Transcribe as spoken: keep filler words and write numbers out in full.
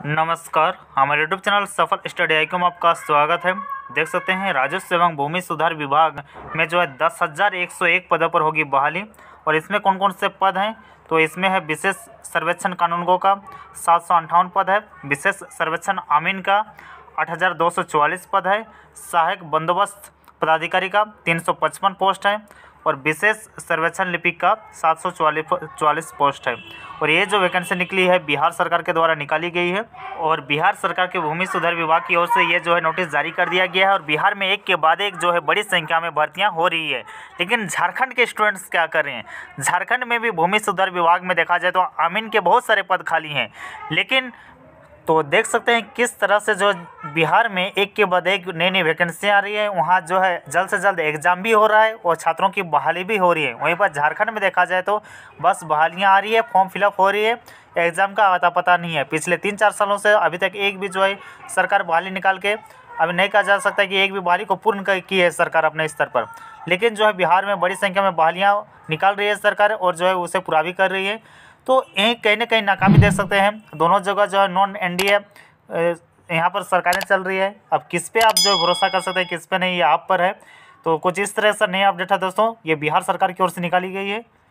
नमस्कार, हमारे YouTube channel Safal study I में आपका स्वागत है। देख सकते हैं राजस्व एवं भूमि सुधार विभाग में जो है दस हज़ार एक सौ एक पदों पर होगी बहाली। और इसमें कौन कौन से पद हैं, तो इसमें है विशेष सर्वेक्षण कानूनगो का सात सौ अंठावन पद है, विशेष सर्वेक्षण आमीन का आठ हज़ार दो सौ चौवालीस पद है, सहायक बंदोबस्त पदाधिकारी का तीन सौ पचपन पोस्ट है और विशेष सर्वेक्षण लिपिक का सात सौ चौवालीस पोस्ट है। और ये जो वैकेंसी निकली है बिहार सरकार के द्वारा निकाली गई है और बिहार सरकार के भूमि सुधार विभाग की ओर से ये जो है नोटिस जारी कर दिया गया है। और बिहार में एक के बाद एक जो है बड़ी संख्या में भर्तियां हो रही है। लेकिन झारखंड के स्टूडेंट्स क्या कर रहे हैं, झारखंड में भी भूमि सुधार विभाग में देखा जाए तो आमीन के बहुत सारे पद खाली हैं। लेकिन तो देख सकते हैं किस तरह से जो बिहार में एक के बाद एक नई नई वैकेंसियाँ आ रही है, वहाँ जो है जल्द से जल्द एग्ज़ाम भी हो रहा है और छात्रों की बहाली भी हो रही है। वहीं पर झारखंड में देखा जाए तो बस बहालियाँ आ रही है, फॉर्म फिलअप हो रही है, एग्ज़ाम का आता पता नहीं है। पिछले तीन चार सालों से अभी तक एक भी जो है सरकार बहाली निकाल के अभी नहीं कहा जा सकता कि एक भी बहाली को पूर्ण की है सरकार अपने स्तर पर। लेकिन जो है बिहार में बड़ी संख्या में बहालियाँ निकाल रही है सरकार और जो है उसे पूरा भी कर रही है। तो यहीं कहीं ना कहीं नाकामी देख सकते हैं। दोनों जगह जो है नॉन एनडीए यहाँ पर सरकारें चल रही है। अब किस पे आप जो भरोसा कर सकते हैं, किस पे नहीं, ये आप पर है। तो कुछ इस तरह से नया अपडेट है दोस्तों, ये बिहार सरकार की ओर से निकाली गई है।